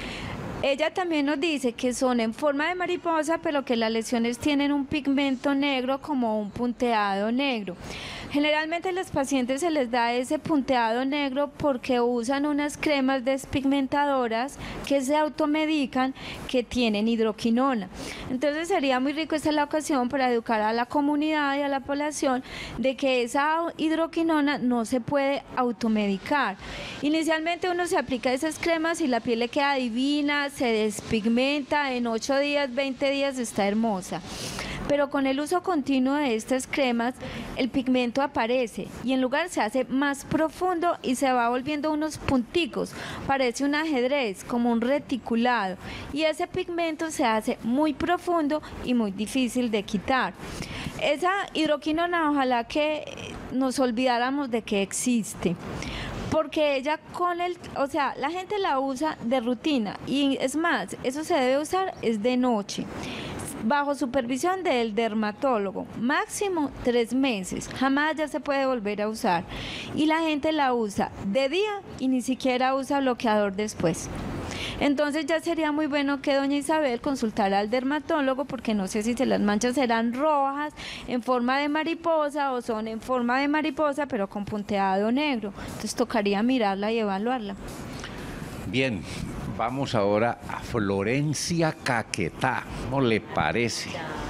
Ella también nos dice que son en forma de mariposa, pero que las lesiones tienen un pigmento negro como un punteado negro. Generalmente a los pacientes se les da ese punteado negro porque usan unas cremas despigmentadoras que se automedican que tienen hidroquinona. Entonces sería muy rico, esta es la ocasión para educar a la comunidad y a la población de que esa hidroquinona no se puede automedicar. Inicialmente uno se aplica esas cremas y la piel le queda divina, se despigmenta, en ocho días, veinte días está hermosa. Pero con el uso continuo de estas cremas, el pigmento aparece y en lugar se hace más profundo y se va volviendo unos punticos, parece un ajedrez, como un reticulado, y ese pigmento se hace muy profundo y muy difícil de quitar. Esa hidroquinona, ojalá que nos olvidáramos de que existe, porque ella con el, o sea, la gente la usa de rutina y es más, eso se debe usar es de noche, bajo supervisión del dermatólogo, máximo tres meses, jamás ya se puede volver a usar. Y la gente la usa de día y ni siquiera usa bloqueador después. Entonces ya sería muy bueno que doña Isabel consultara al dermatólogo, porque no sé si se las manchas serán rojas, en forma de mariposa, o son en forma de mariposa pero con punteado negro. Entonces tocaría mirarla y evaluarla. Bien. Vamos ahora a Florencia Caquetá, ¿cómo le parece?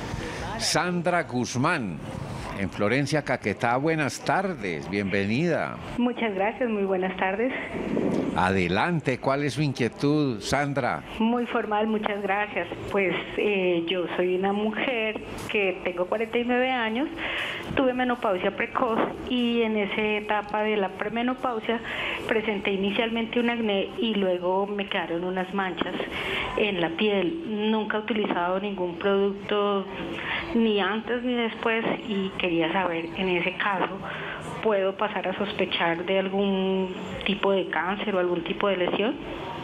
Sandra Guzmán, en Florencia Caquetá, buenas tardes, bienvenida. Muchas gracias, muy buenas tardes. Adelante, ¿cuál es su inquietud, Sandra? Muy formal, muchas gracias. Pues eh, yo soy una mujer que tengo cuarenta y nueve años, tuve menopausia precoz y en esa etapa de la premenopausia presenté inicialmente un acné y luego me quedaron unas manchas en la piel. Nunca he utilizado ningún producto ni antes ni después y quería saber, en ese caso, ¿puedo pasar a sospechar de algún tipo de cáncer o algún tipo de lesión?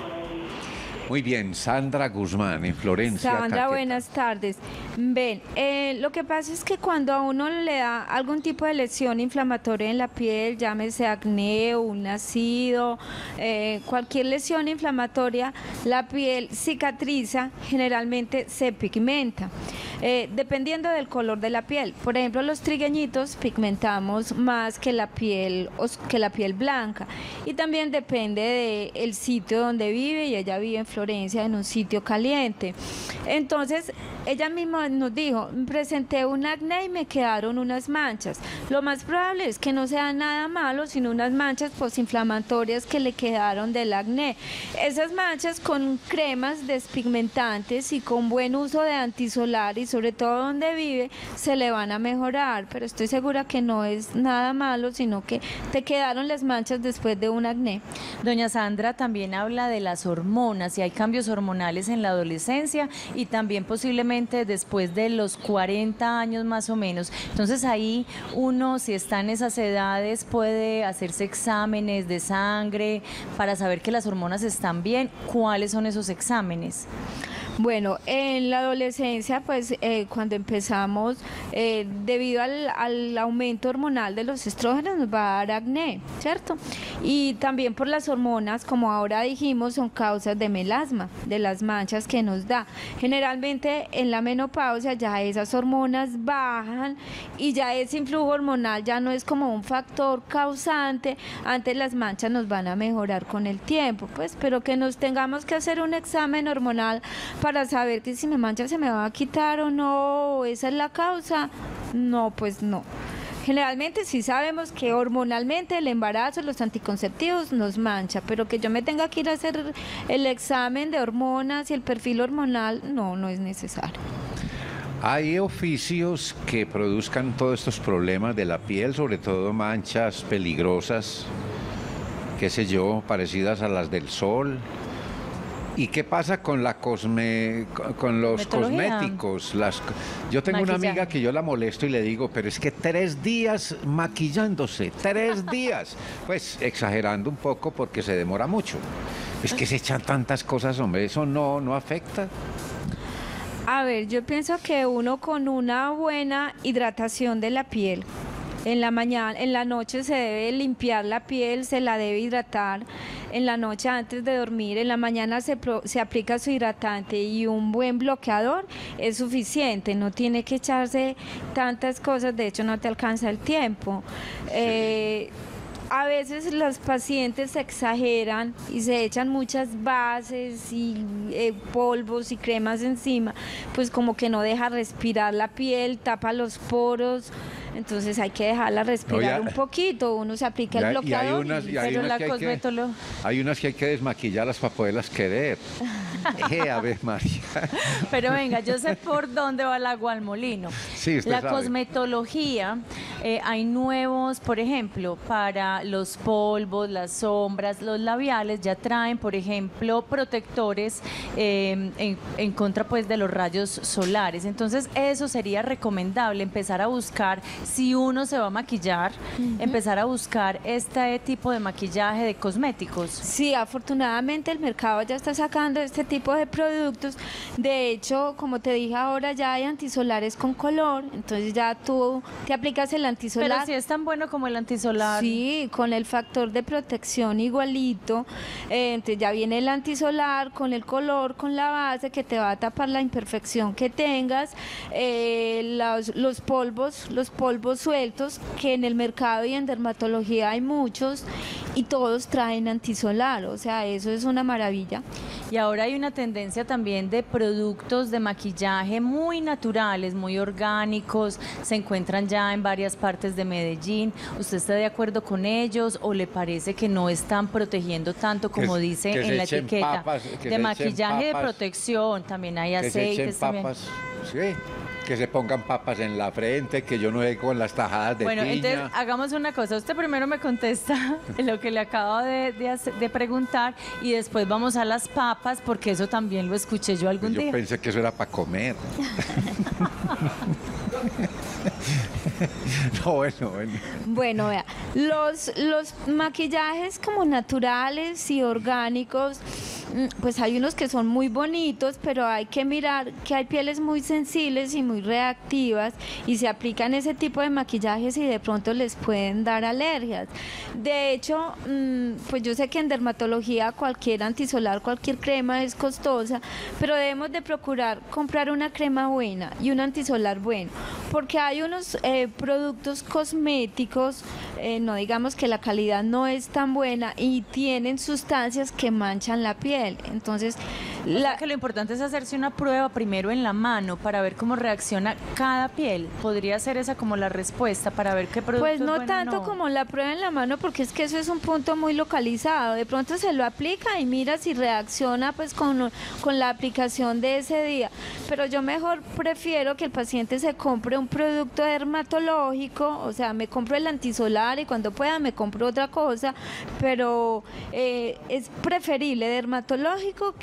Muy bien, Sandra Guzmán, en Florencia Sandra, Caquetá. buenas tardes. Ven, eh, lo que pasa es que cuando a uno le da algún tipo de lesión inflamatoria en la piel, llámese acné, un ácido, eh, cualquier lesión inflamatoria, la piel cicatriza, generalmente se pigmenta. Eh, dependiendo del color de la piel. Por ejemplo, los trigueñitos pigmentamos más que la piel, que la piel blanca, y también depende del sitio donde vive, y ella vive en Florencia, en un sitio caliente. Entonces, ella misma nos dijo, presenté un acné y me quedaron unas manchas. Lo más probable es que no sea nada malo, sino unas manchas posinflamatorias que le quedaron del acné. Esas manchas con cremas despigmentantes y con buen uso de antisolar, y sobre todo donde vive, se le van a mejorar, pero estoy segura que no es nada malo, sino que te quedaron las manchas después de un acné. Doña Sandra también habla de las hormonas, si hay cambios hormonales en la adolescencia y también posiblemente posiblemente después de los cuarenta años más o menos. Entonces ahí uno, si está en esas edades, puede hacerse exámenes de sangre para saber que las hormonas están bien. ¿Cuáles son esos exámenes? Bueno, en la adolescencia, pues eh, cuando empezamos, eh, debido al, al aumento hormonal de los estrógenos, nos va a dar acné, ¿cierto? Y también por las hormonas, como ahora dijimos, son causas de melasma, de las manchas que nos da. Generalmente en la menopausia ya esas hormonas bajan y ya ese influjo hormonal ya no es como un factor causante. Antes las manchas nos van a mejorar con el tiempo, pues, pero que nos tengamos que hacer un examen hormonal para saber que si me mancha se me va a quitar o no, esa es la causa, no, pues no. Generalmente sí sabemos que hormonalmente el embarazo, los anticonceptivos nos mancha, pero que yo me tenga que ir a hacer el examen de hormonas y el perfil hormonal, no, no es necesario. Hay oficios que produzcan todos estos problemas de la piel, sobre todo manchas peligrosas, qué sé yo, parecidas a las del sol. ¿Y qué pasa con la cosme, con los cosméticos? Las, yo tengo Maquillaje. Una amiga que yo la molesto y le digo, pero es que tres días maquillándose, tres días. Pues exagerando un poco porque se demora mucho. Es que se echan tantas cosas, hombre, eso no, no afecta. A ver, yo pienso que uno con una buena hidratación de la piel, en la mañana, en la noche se debe limpiar la piel, se la debe hidratar. En la noche antes de dormir, en la mañana se, pro, se aplica su hidratante y un buen bloqueador es suficiente, no tiene que echarse tantas cosas, de hecho no te alcanza el tiempo. Sí. Eh, a veces los pacientes exageran y se echan muchas bases y eh, polvos y cremas encima, pues como que no deja respirar la piel, tapa los poros. Entonces hay que dejarla respirar no, ya, un poquito, uno se aplica ya, el bloqueador. Y hay unas, y, y hay pero unas la que hay, que, hay unas que hay que desmaquillarlas para poderlas querer. eh, a ver, María. Pero venga, yo sé por dónde va el agua al molino. Sí, usted la sabe. Cosmetología, eh, hay nuevos, por ejemplo, para los polvos, las sombras, los labiales, ya traen, por ejemplo, protectores eh, en, en contra pues de los rayos solares. Entonces eso sería recomendable, empezar a buscar. Si uno se va a maquillar, uh-huh. empezar a buscar este tipo de maquillaje de cosméticos. Sí, afortunadamente el mercado ya está sacando este tipo de productos. De hecho, como te dije ahora, ya hay antisolares con color, entonces ya tú te aplicas el antisolar. Pero si es tan bueno como el antisolar. Sí, con el factor de protección igualito, eh, entonces ya viene el antisolar con el color, con la base que te va a tapar la imperfección que tengas, eh, los, los polvos, los polvos sueltos, que en el mercado y en dermatología hay muchos y todos traen antisolar, o sea, eso es una maravilla. Y ahora hay una tendencia también de productos de maquillaje muy naturales, muy orgánicos, se encuentran ya en varias partes de Medellín. ¿Usted está de acuerdo con ellos o le parece que no están protegiendo tanto como que, dice que en la etiqueta? Papas, de maquillaje de protección, también hay aceites también. Papas, sí. Que se pongan papas en la frente, que yo no he con las tajadas de bueno, piña. Bueno, entonces hagamos una cosa. Usted primero me contesta lo que le acabo de, de, hacer, de preguntar y después vamos a las papas, porque eso también lo escuché yo algún yo día. Yo pensé que eso era para comer. No, bueno, bueno. Bueno, vea, los, los maquillajes como naturales y orgánicos, pues hay unos que son muy bonitos, pero hay que mirar que hay pieles muy sensibles y muy reactivas y se aplican ese tipo de maquillajes y de pronto les pueden dar alergias. De hecho, pues yo sé que en dermatología cualquier antisolar, cualquier crema es costosa, pero debemos de procurar comprar una crema buena y un antisolar bueno, porque hay unos eh, productos cosméticos, eh, no digamos que la calidad no es tan buena y tienen sustancias que manchan la piel. Entonces, o sea que lo importante es hacerse una prueba primero en la mano para ver cómo reacciona cada piel. Podría ser esa como la respuesta para ver qué producto Pues no es bueno, tanto no. como la prueba en la mano, porque es que eso es un punto muy localizado. De pronto se lo aplica y mira si reacciona pues con, con la aplicación de ese día. Pero yo mejor prefiero que el paciente se compre un producto dermatológico, o sea, me compro el antisolar y cuando pueda me compro otra cosa, pero eh, es preferible dermatológico que algo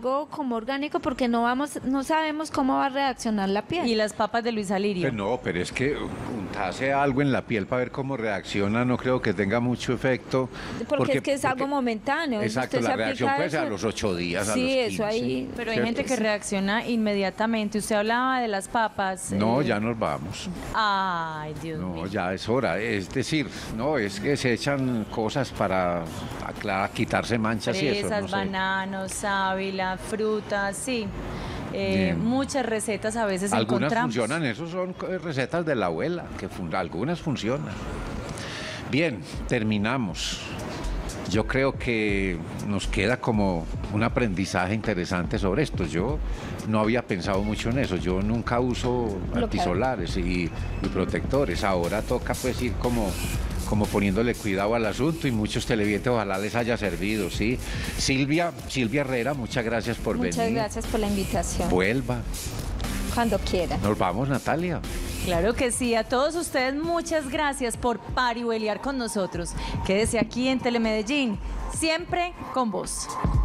algo como orgánico porque no vamos, no sabemos cómo va a reaccionar la piel. Y las papas de Luis Alirio. Pues no, pero es que untarse algo en la piel para ver cómo reacciona no creo que tenga mucho efecto. Porque, porque es que es algo momentáneo. Exacto, Usted la se reacción aplica puede ser a eso. los ocho días, a Sí, los eso quince. ahí. Pero hay ¿cierto? gente que reacciona inmediatamente. Usted hablaba de las papas. No, eh, ya nos vamos. Ay, Dios No, mío. ya es hora. Es decir, no, es que se echan cosas para aclarar, quitarse manchas y eso. Fresas, No sé. bananos, sábila, frutas, sí. Eh, Bien. muchas recetas a veces Algunas encontramos. funcionan, esos son eh, recetas de la abuela, que fun- algunas funcionan. Bien, terminamos. Yo creo que nos queda como un aprendizaje interesante sobre esto. Yo no había pensado mucho en eso. Yo nunca uso Bloqueador. antisolares y, y protectores. Ahora toca pues ir como, como poniéndole cuidado al asunto y muchos televidentes ojalá les haya servido, ¿sí? Silvia, Silvia Herrera, muchas gracias por Muchas venir. gracias por la invitación. Vuelva. Cuando quiera. Nos vamos, Natalia. Claro que sí, a todos ustedes muchas gracias por parihueliar con nosotros. Quédese aquí en Telemedellín, siempre con vos.